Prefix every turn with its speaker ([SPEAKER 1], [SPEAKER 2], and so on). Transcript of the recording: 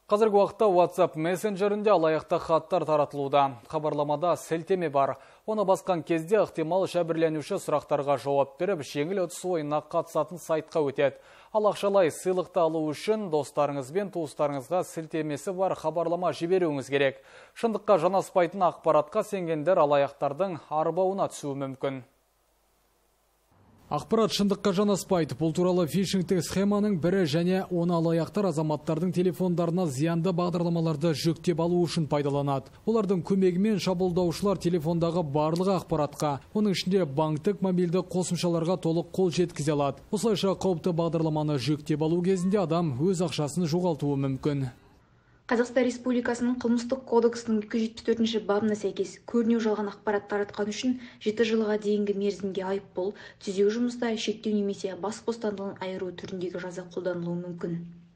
[SPEAKER 1] Қазіргі уақытта WhatsApp мессенджерінде алаяқтық хаттар таратылуда. Хабарламада сілтеме бар. Оны басқан кезде ықтимал жәбірленуші сұрақтарға жауап беріп, жеңіл ұтыс ойынына қатысатын сайтқа өтеді. Ал ақшалай сыйлықты алу үшін достарыңыз бен туыстарыңызға сілтемесі бар хабарлама жіберуіңіз керек. Шындыққа жанаспайтын ақпаратқа сенгендер алаяқтардың арбауына түсуі мүмкін. Ақпарат шындыққа жанаспайды. Бұл туралы фишингтік схеманың бірі және оны алаяқтар азаматтардың телефондарына зиянды бағдарламаларды жүктеп алу үшін пайдаланады. Олардың көмегімен шабуылдаушылар телефондағы барлық ақпаратқа, оның ішінде банктік мобильді қосымшаларға толық қол жеткізе алады. Осылайша қауіпті бағдарламаны жүктеп алу кезінде адам өз ақшасын жоғалтуы мүмкін.
[SPEAKER 2] Қазақстан Республикасының қылмыстық кодексінің 274 бабына сәйкес көрінеу жалған ақпарат таратқаны үшін 7 жылға дейінгі мерзімге айыппұл, түзеу жұмыстары шектеу немесе бас бостандығын айыру түріндегі жаза қолданылуы мүмкін.